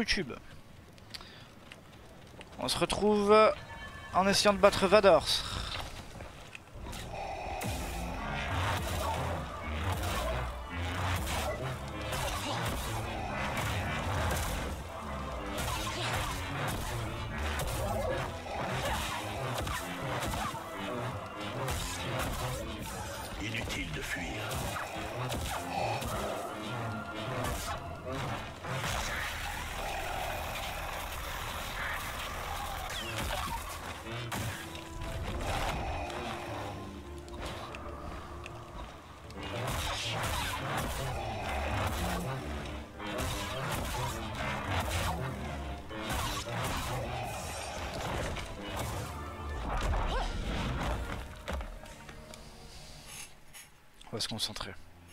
YouTube. On se retrouve en essayant de battre Vador. Inutile de fuir. On va se concentrer.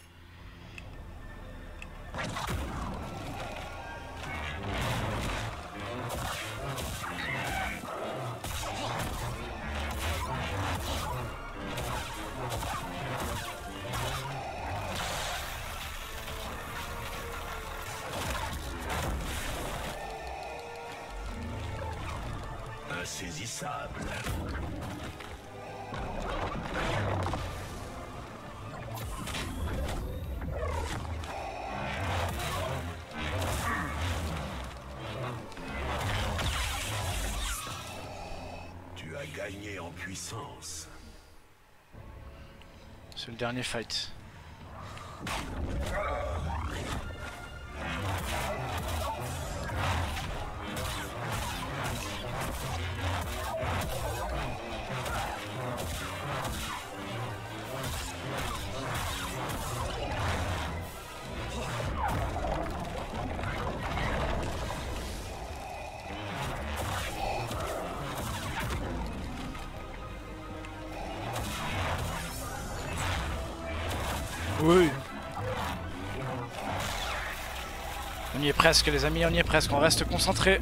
Insaisissable. Tu as gagné en puissance. C'est le dernier fight. Oui. On y est presque les amis, on y est presque, on reste concentré.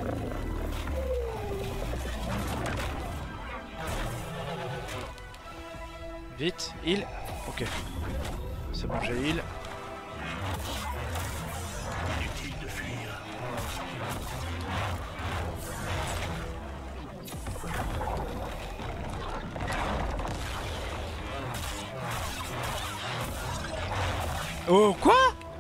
Vite, heal. Ok. C'est bon, j'ai heal. Inutile de fuir. Oh, quoi?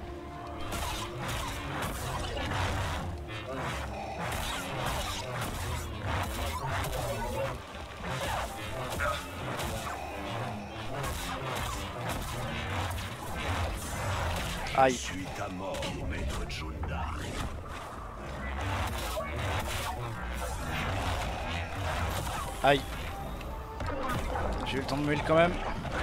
Aïe. Je suis ta mort, maître Junda. Aïe. J'ai eu le temps de me heal quand même.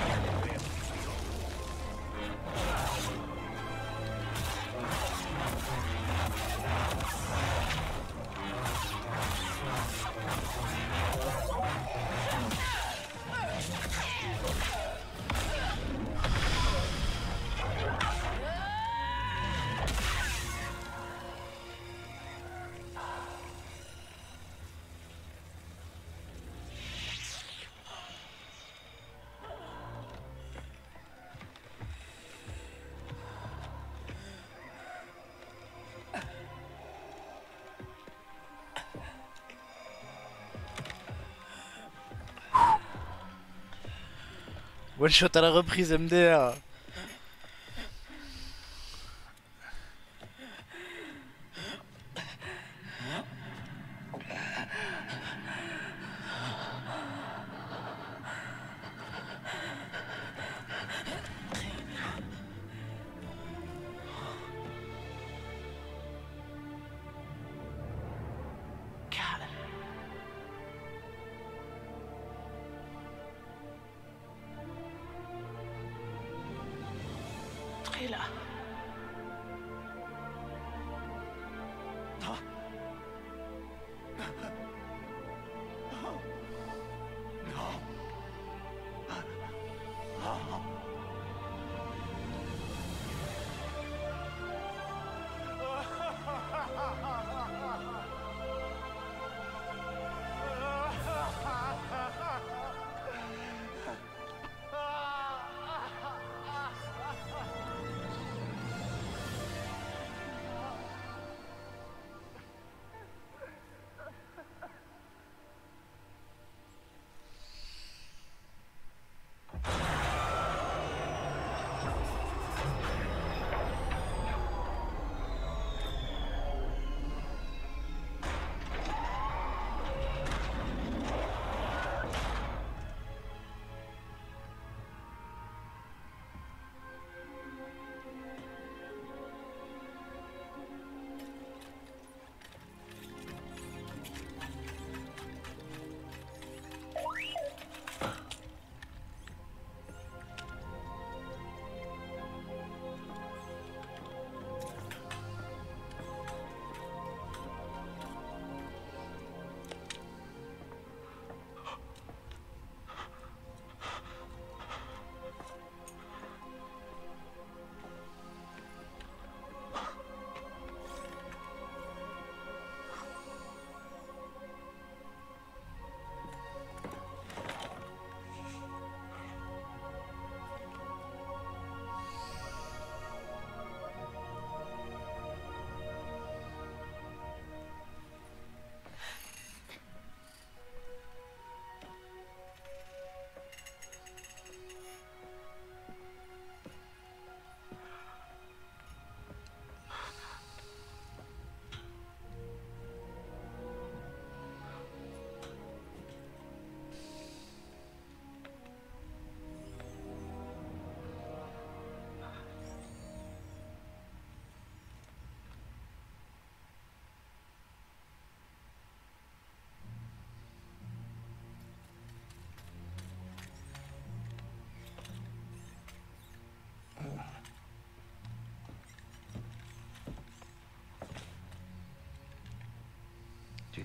One shot à la reprise MDR. Là.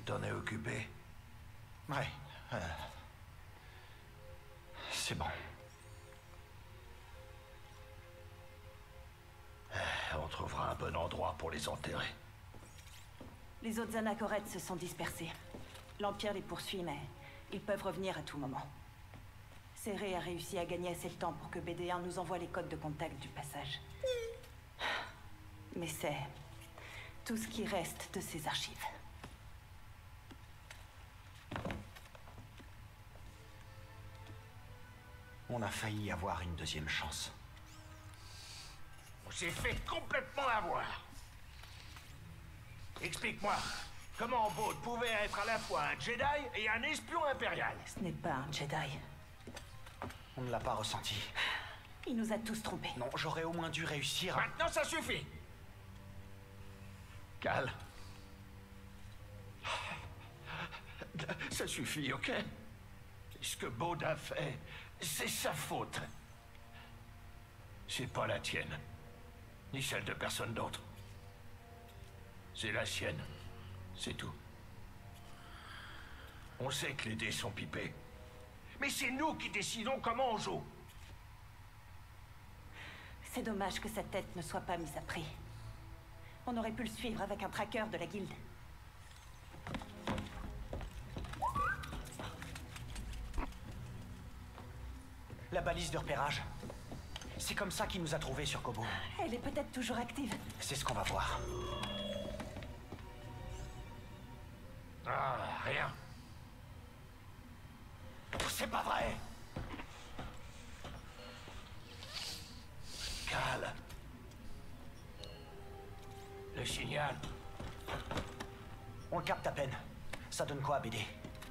t'en es occupé? Ouais. C'est bon. On trouvera un bon endroit pour les enterrer. Les autres anachorètes se sont dispersés. L'Empire les poursuit, mais ils peuvent revenir à tout moment. Céré a réussi à gagner assez de temps pour que BD1 nous envoie les codes de contact du passage. Mais c'est tout ce qui reste de ces archives. On a failli avoir une deuxième chance. On s'est fait complètement avoir. Explique-moi, comment Baud pouvait être à la fois un Jedi et un espion impérial? Ce n'est pas un Jedi. On ne l'a pas ressenti. Il nous a tous trompés. Non, j'aurais au moins dû réussir. Maintenant, ça suffit. Cal. Ça suffit, ok? Ce que Baud a fait, c'est sa faute. C'est pas la tienne, ni celle de personne d'autre. C'est la sienne, c'est tout. On sait que les dés sont pipés, mais c'est nous qui décidons comment on joue. C'est dommage que sa tête ne soit pas mise à prix. On aurait pu le suivre avec un tracker de la guilde. La balise de repérage. C'est comme ça qu'il nous a trouvés sur Kobo. Elle est peut-être toujours active. C'est ce qu'on va voir. Ah, rien. C'est pas vrai! Cal. Le signal. On le capte à peine. Ça donne quoi à BD?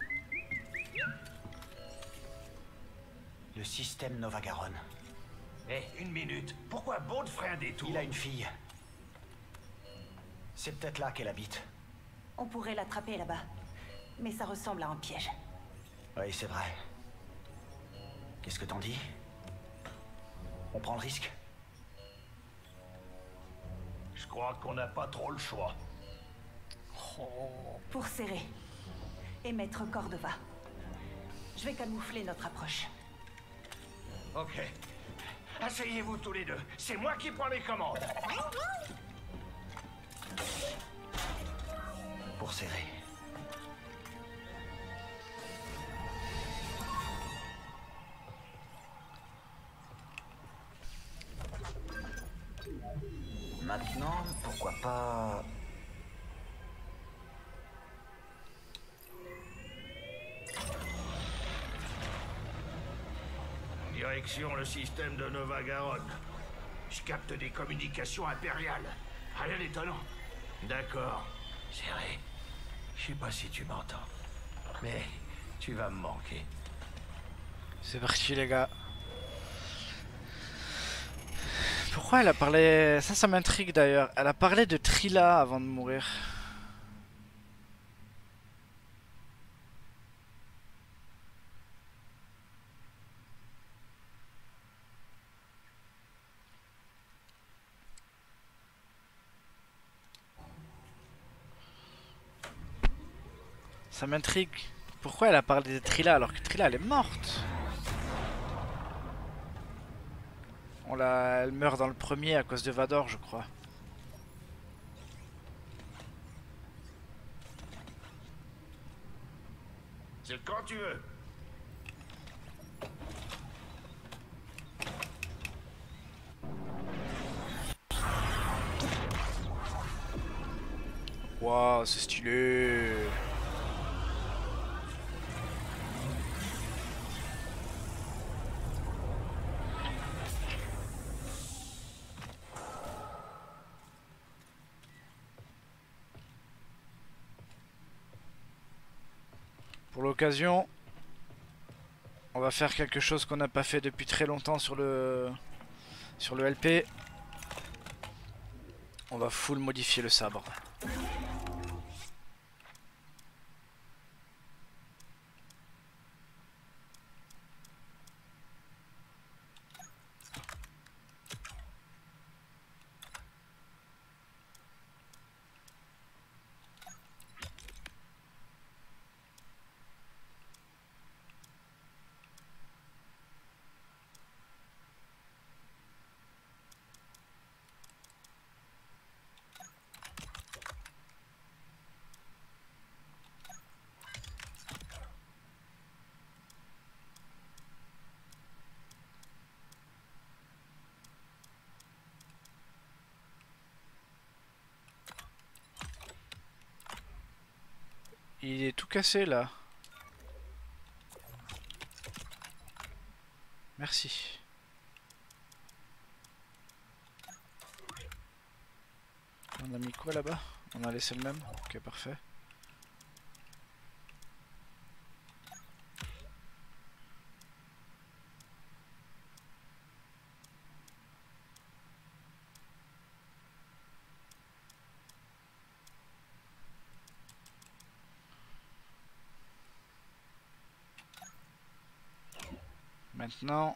Le système Nova-Garonne. Eh, une minute. Pourquoi Baud ferait un détour? Il a une fille. C'est peut-être là qu'elle habite. On pourrait l'attraper là-bas. Mais ça ressemble à un piège. Oui, c'est vrai. Qu'est-ce que t'en dis? On prend le risque? Je crois qu'on n'a pas trop le choix. Pour serrer. Et mettre Cordova. Je vais camoufler notre approche. Ok. Asseyez-vous tous les deux. C'est moi qui prends les commandes. Pour serrer. Maintenant, pourquoi pas... Direction le système de Nova-Garonne. Je capte des communications impériales. Rien d'étonnant. D'accord. Serré. Je sais pas si tu m'entends. Mais tu vas me manquer. C'est parti les gars. Pourquoi elle a parlé... Ça m'intrigue d'ailleurs. Elle a parlé de Trilla avant de mourir. Ça m'intrigue. Pourquoi elle a parlé de Trilla alors que Trilla elle est morte? Elle meurt dans le premier à cause de Vador, je crois. C'est quand tu veux. Waouh, c'est stylé. Pour l'occasion, on va faire quelque chose qu'on n'a pas fait depuis très longtemps sur le LP. On va full modifier le sabre. Il est tout cassé là. Merci. On a mis quoi là-bas? On a laissé le même? Ok, parfait. Maintenant...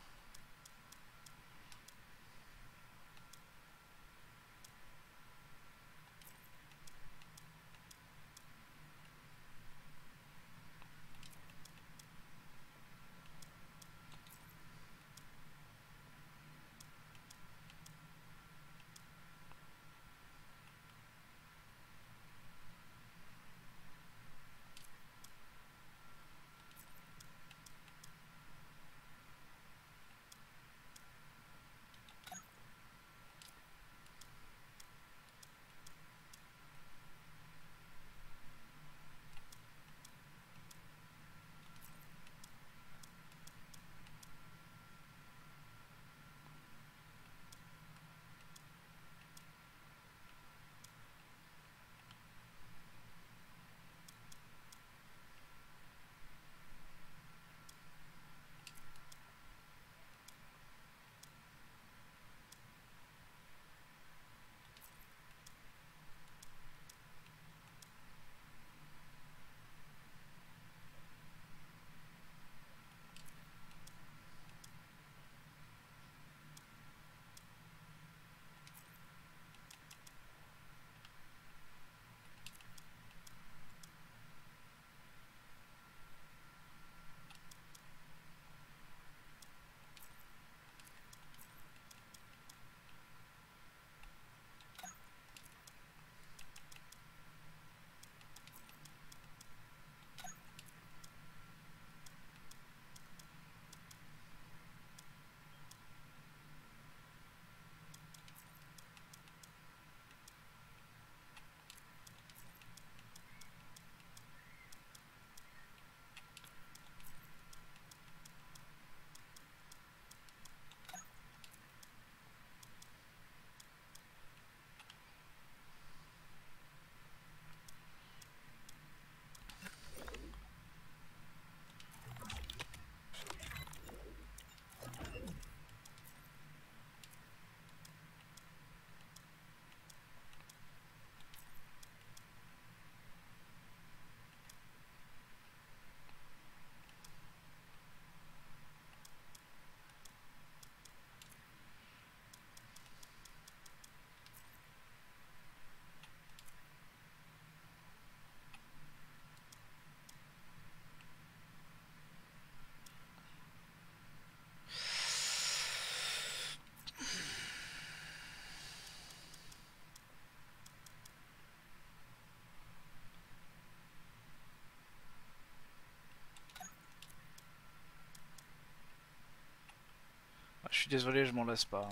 Je suis désolé, je m'en lasse pas.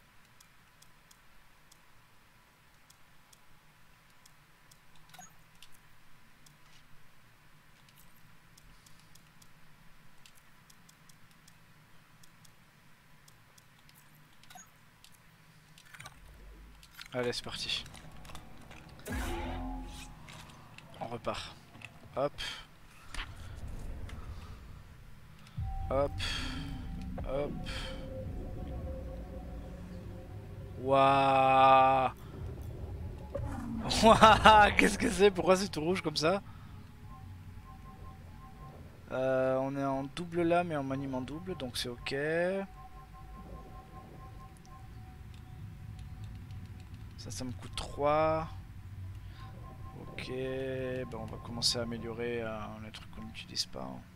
Allez, c'est parti. On repart. Hop. Hop. Hop. Waouh. Waouh. Qu'est-ce que c'est? Pourquoi c'est tout rouge comme ça? On est en double là, mais en maniement double, donc c'est ok. Ça me coûte 3. Ok, ben on va commencer à améliorer les trucs qu'on n'utilise pas. Hein.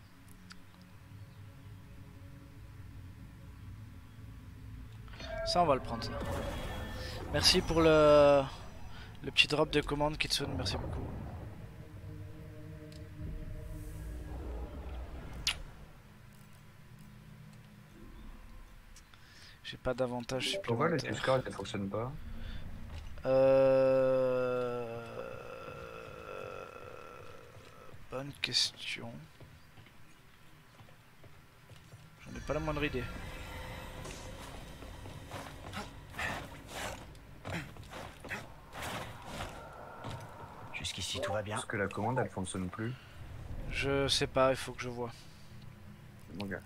Ça, on va le prendre, ça. Merci pour le petit drop de commande, Kitsune, merci beaucoup. J'ai pas d'avantage supplémentaire. Pourquoi le Discord ne fonctionne pas? Bonne question. J'en ai pas la moindre idée. Jusqu'ici tout va bien. Est-ce que la commande elle fonctionne plus? Je sais pas, il faut que je vois. Mon gars.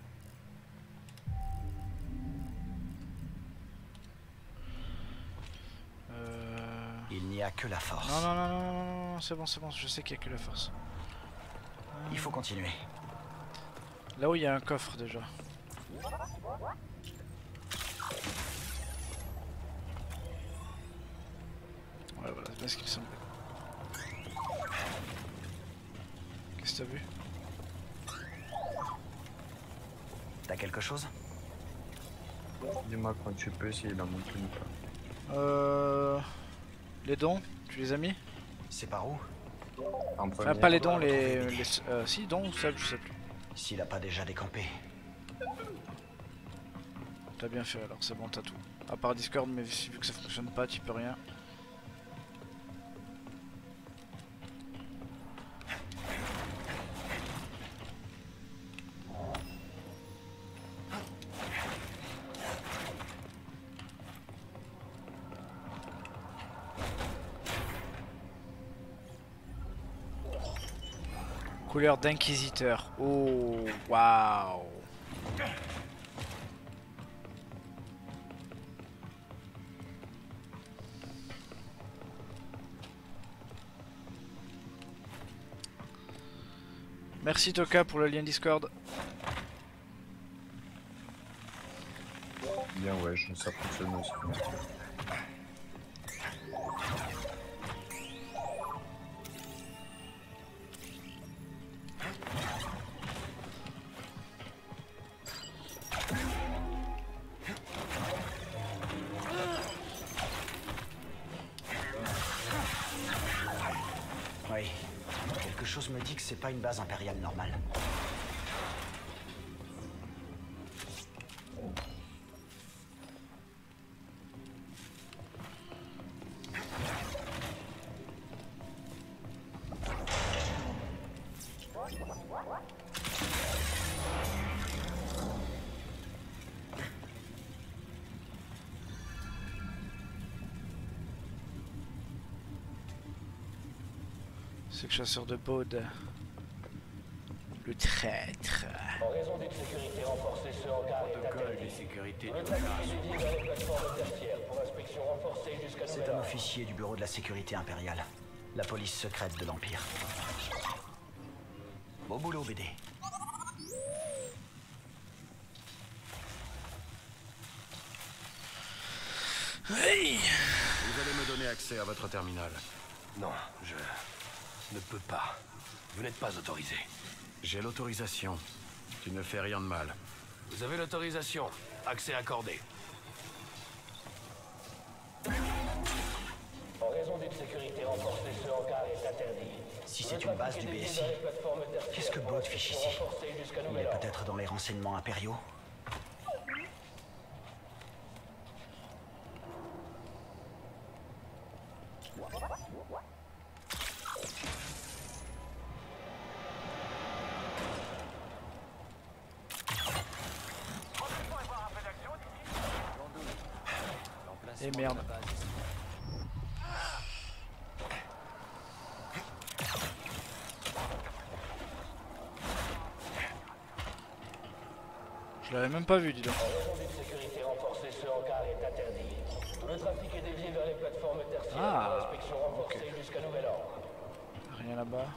Il n'y a que la force. Non, non, non, non, non, non, c'est bon, je sais qu'il y a que la force. Il faut continuer. Là où il y a un coffre déjà. Ouais, voilà, c'est bien ce qu'il me semblait. Qu'est-ce que t'as vu? T'as quelque chose? Dis-moi quand tu peux si il a montré ou pas. Les dons, tu les as mis? C'est par où? En Enfin, premier, pas les dons, si, dons ou ça, je sais plus. S'il a pas déjà décampé. T'as bien fait alors, c'est bon, t'as tout. À part Discord, mais vu que ça fonctionne pas, tu peux rien. Couleur d'inquisiteur. Oh, waouh. Merci Toka pour le lien Discord. Bien ouais, ça fonctionne aussi. Oui. Quelque chose me dit que c'est pas une base impériale normale. C'est le chasseur de Baude. Le traître. En raison d'une sécurité renforcée, ce hangar est interdit. sécurité Le trafic est dédié vers les plateformes tertiaires pour inspection renforcée jusqu'à C'est nouvel un ordre. officier du bureau de la sécurité impériale. La police secrète de l'Empire. Beau boulot, BD. Hey, Vous allez me donner accès à votre terminal. Non, je ne peux pas. Vous n'êtes pas autorisé. J'ai l'autorisation. Tu ne fais rien de mal. Vous avez l'autorisation. Accès accordé. En raison d'une sécurité renforcée, ce hangar est interdit. Si c'est une base du BSI, qu'est-ce que Baud fiche ici? Il est peut-être dans les renseignements impériaux? et merde. Je l'avais même pas vu, dis donc. En raison d'une sécurité renforcée, ce hangar est interdit. Le trafic est dévié vers les plateformes tertiaires pour inspection renforcée jusqu'à nouvel ordre. Rien là-bas.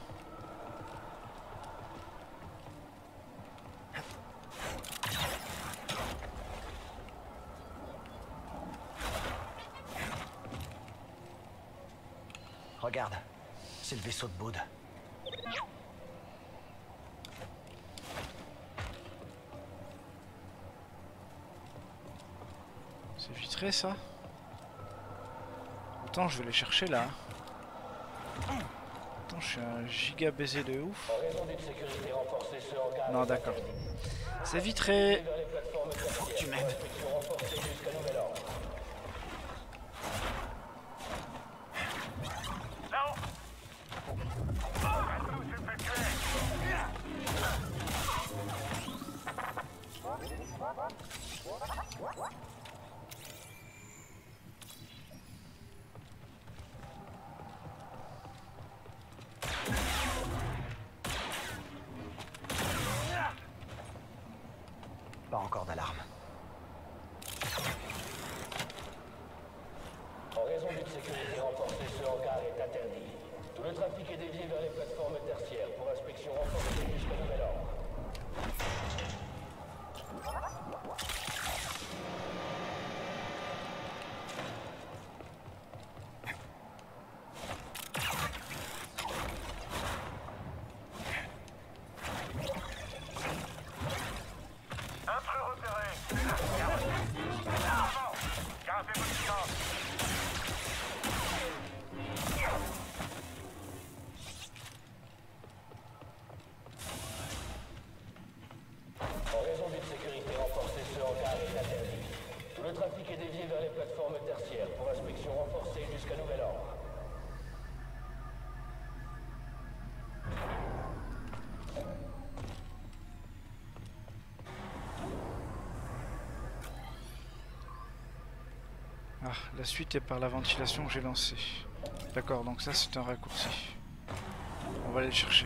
Regarde, c'est le vaisseau de Baud. C'est vitré ça? Attends, je vais les chercher là. Attends, je suis un giga baiser de ouf. En raison d'une sécurité renforcée, ce hangar Non, d'accord. C'est vitré. vers les plateformes tertiaires tu m'aides. pour inspection renforcée jusqu'à nouvel ordre. Là-haut! Tout effectué! encore d'alarme. En raison d'une sécurité renforcée, ce hangar est interdit. Tout le trafic est dévié vers les plateformes tertiaires pour inspection renforcée jusqu'à nouvel ordre. En raison d'une sécurité renforcée, ce hangar est interdit. Tout le trafic est dévié vers les plateformes tertiaires pour inspection renforcée jusqu'à nouvel ordre. Ah, la suite est par la ventilation que j'ai lancée. D'accord, donc ça c'est un raccourci. On va aller le chercher.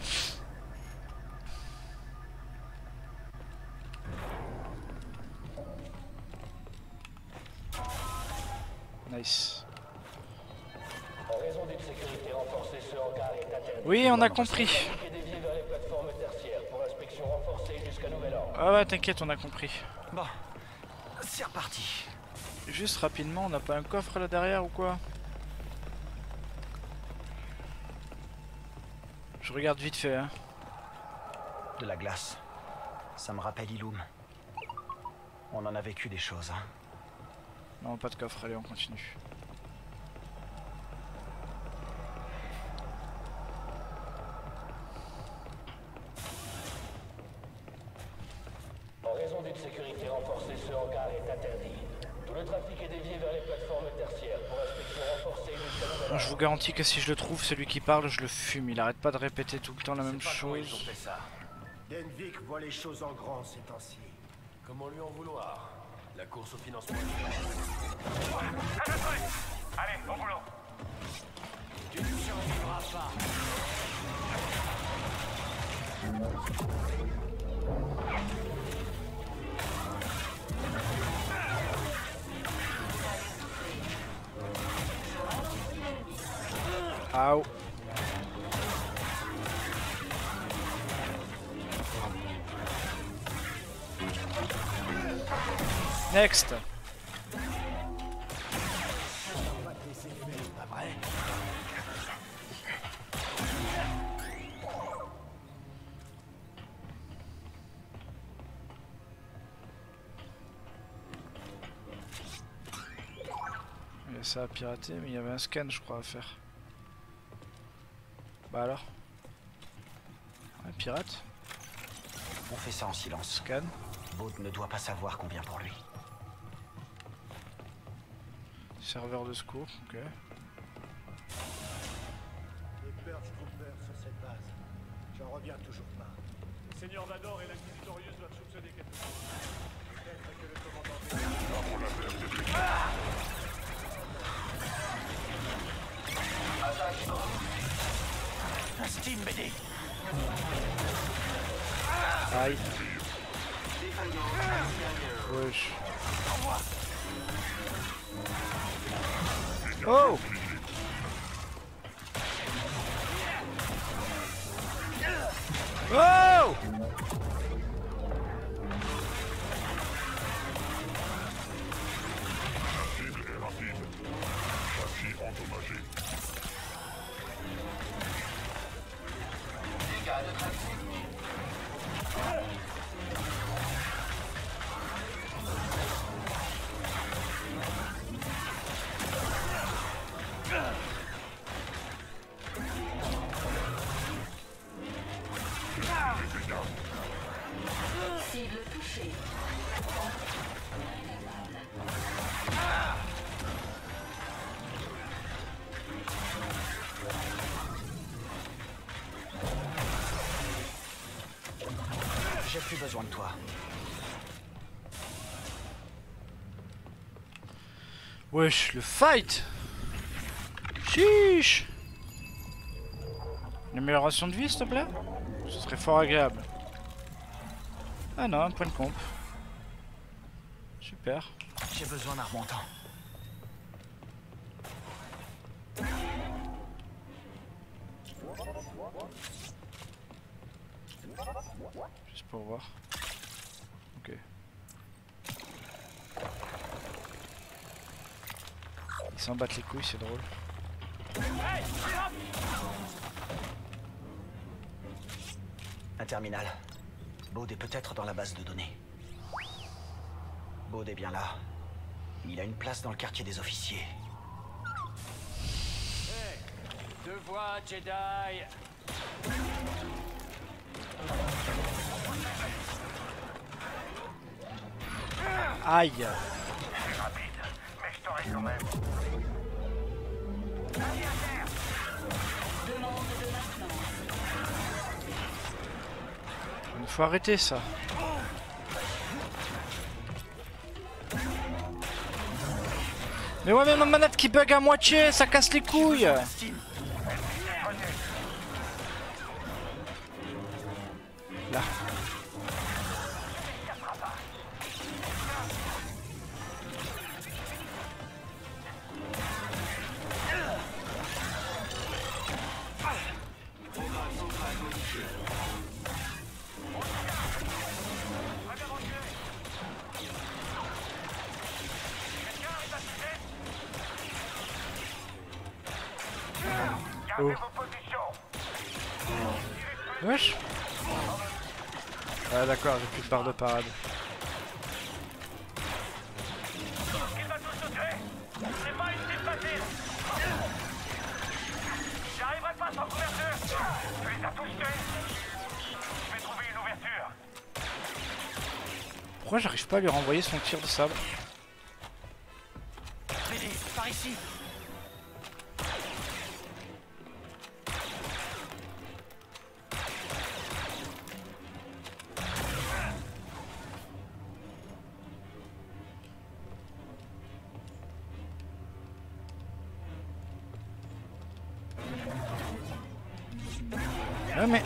Nice. En raison d'une sécurité renforcée, ce hangar est interdit. Oui, on a compris. Le trafic est dévié vers les plateformes tertiaires pour inspection renforcée jusqu'à nouvel ordre. Ah ouais, t'inquiète, on a compris. Bon, c'est reparti. Juste rapidement, on n'a pas un coffre là derrière ou quoi? Je regarde vite fait, hein. De la glace. Ça me rappelle Illum. On en a vécu des choses, hein. Non, pas de coffre, allez, on continue. En raison d'une sécurité renforcée, ce hangar est interdit. Tout le trafic est dévié vers les plateformes tertiaires pour inspection renforcée jusqu'à nouvel ordre. Je vous garantis que si je le trouve, celui qui parle, je le fume. Il arrête pas de répéter tout le temps la même chose. Denvik voit les choses en grand ces temps-ci. Comment lui en vouloir? La course au financement. Allez, au boulot. Tu ne survivras pas. Au. Next. Il y a ça à pirater, mais il y avait un scan, je crois, à faire. Bah alors, ouais, pirate. On fait ça en silence. Scan. Baud ne doit pas savoir qu'on vient pour lui. Serveur de secours, ok. Les Purge Troopers sur cette base. J'en reviens toujours pas. Le Seigneur Vador et l'Inquisitorieuse doivent soupçonner quelque chose. Peut-être que le commandant... Un Steam BD. Aïe. Wesh. Oh! Oh! Cible touchée. J'ai plus besoin de toi. Wesh, le fight! Chiche! Une amélioration de vie, s'il te plaît? Ce serait fort agréable. Ah non, un point de comp. Super. J'ai besoin d'un remontant. Juste pour voir. Ok. Ils s'en battent les couilles, c'est drôle. Un terminal. Baud est peut-être dans la base de données. Baud est bien là. Il a une place dans le quartier des officiers. Deux voix, Jedi. Aïe. C'est rapide, mais je t'aurai quand même. Il faut arrêter ça. Mais ouais, mais ma manette qui bug à moitié, ça casse les couilles. Là. Oh. Wesh. Ah d'accord, j'ai plus de barre de parade. Il va tous se tuer. C'est pas une cible facile. J'arriverai pas sans couverture. Tu les as tous tués. Je vais trouver une ouverture. Pourquoi j'arrive pas à lui renvoyer son tir de sabre? BD, par ici. Ouais mais...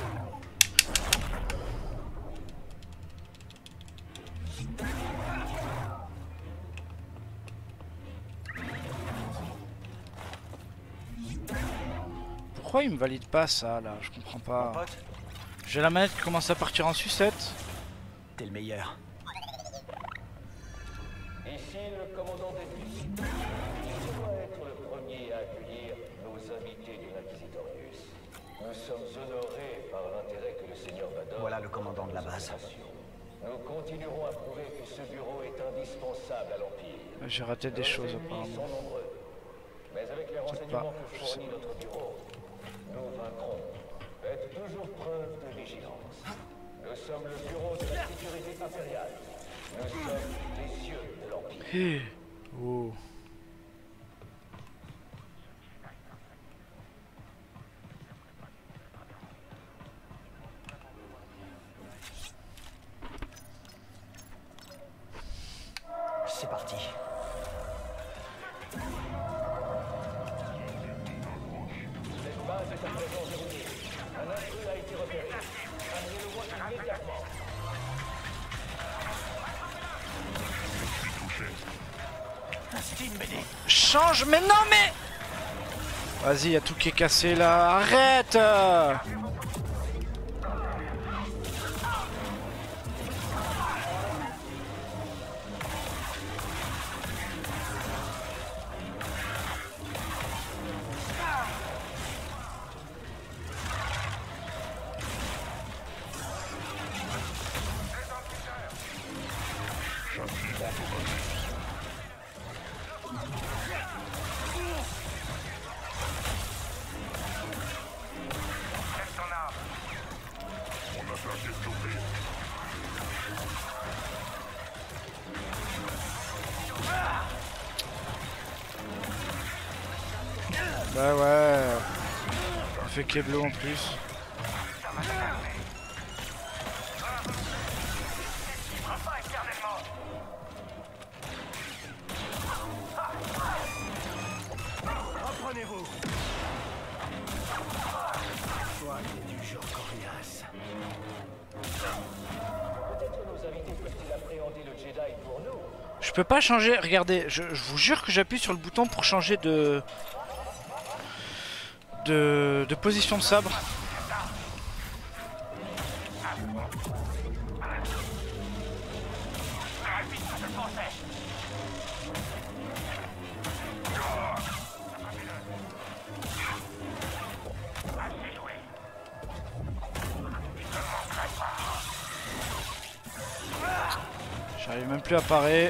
Pourquoi il me valide pas ça là? Je comprends pas. Pote, J'ai la manette qui commence à partir en sucette. t'es le meilleur. Ici le commandant Detus. Je dois être le premier à accueillir nos invités de l'Inquisitorius. Nous sommes honorés par l'intérêt que le Seigneur Vador... Voilà le commandant de la base. Nous continuerons à prouver que ce bureau est indispensable à l'Empire. J'ai raté des choses Nos ennemis apparemment. sont nombreux. Mais avec les renseignements que fournit notre bureau, nous vaincrons. Faites toujours preuve de vigilance. Nous sommes le bureau de la sécurité impériale. Nous sommes les yeux de l'Empire. Hé. Oh. C'est parti. Cette base est à présent verrouillée. Un intrus a été repéré. Amenez-le-moi immédiatement. Change, mais non mais... Vas-y, y a tout qui est cassé là. Arrête. Bah ouais. On fait Keblo en plus. Reprenez-vous. Toi, t'es du genre coriace. Peut-être nos invités peuvent-ils appréhender le Jedi pour nous. Je peux pas changer, regardez, je vous jure que j'appuie sur le bouton pour changer de position de sabre. J'arrive même plus à parer.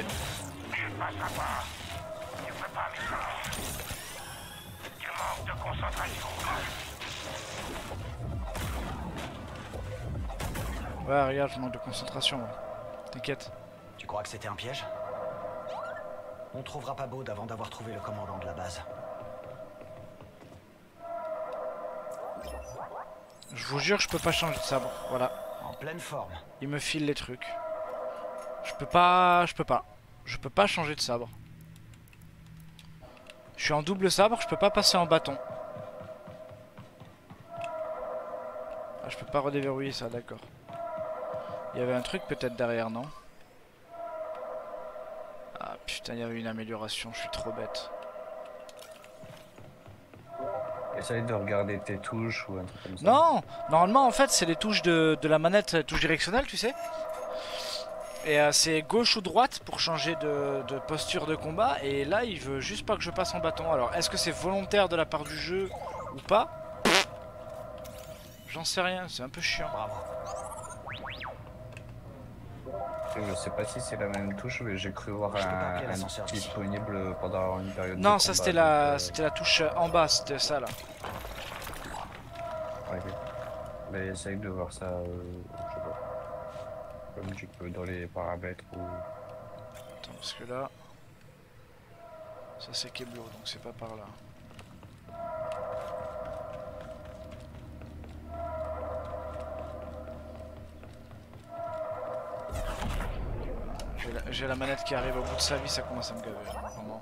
Ouais, regarde, je manque de concentration. T'inquiète. Tu crois que c'était un piège? On trouvera pas Baud avant d'avoir trouvé le commandant de la base. Je vous jure, je peux pas changer de sabre. Voilà. En pleine forme. Il me file les trucs. Je peux pas changer de sabre. Je suis en double sabre, je peux pas passer en bâton. Ah, je peux pas redéverrouiller ça, d'accord. Il y avait un truc peut-être derrière, non? Ah putain, il y avait une amélioration, je suis trop bête. Essaye de regarder tes touches ou un truc comme ça. Non, normalement en fait c'est les touches de la manette, les touches directionnelles, tu sais. Et c'est gauche ou droite pour changer de posture de combat. Et là il veut juste pas que je passe en bâton. Alors est-ce que c'est volontaire de la part du jeu ou pas? J'en sais rien, c'est un peu chiant. Bravo. Je sais pas si c'est la même touche, mais j'ai cru voir un disponible pendant une période. Non, de ça combat, c'était la touche en bas, c'était ça là. Ok. Mais essaye de voir ça, je sais pas. Comme tu peux dans les paramètres ou... Attends, parce que là... Ça c'est Keblo, donc c'est pas par là. J'ai la manette qui arrive au bout de sa vie, ça commence à me gaver, vraiment.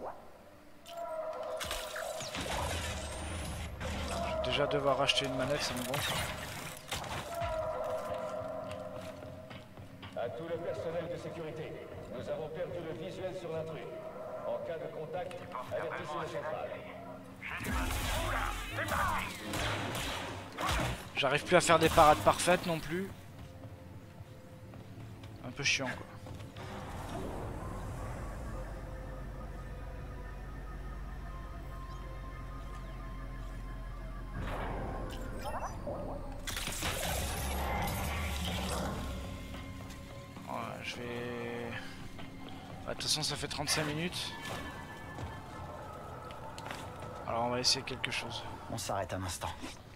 Je vais déjà devoir acheter une manette, ça me gonfle. À tout le personnel de sécurité, nous avons perdu le visuel sur l'intrus. En cas de contact, avertissez le central. J'arrive plus à faire des parades parfaites non plus. Un peu chiant quoi. Je vais... De toute façon ça fait 35 minutes. Alors on va essayer quelque chose. On s'arrête un instant.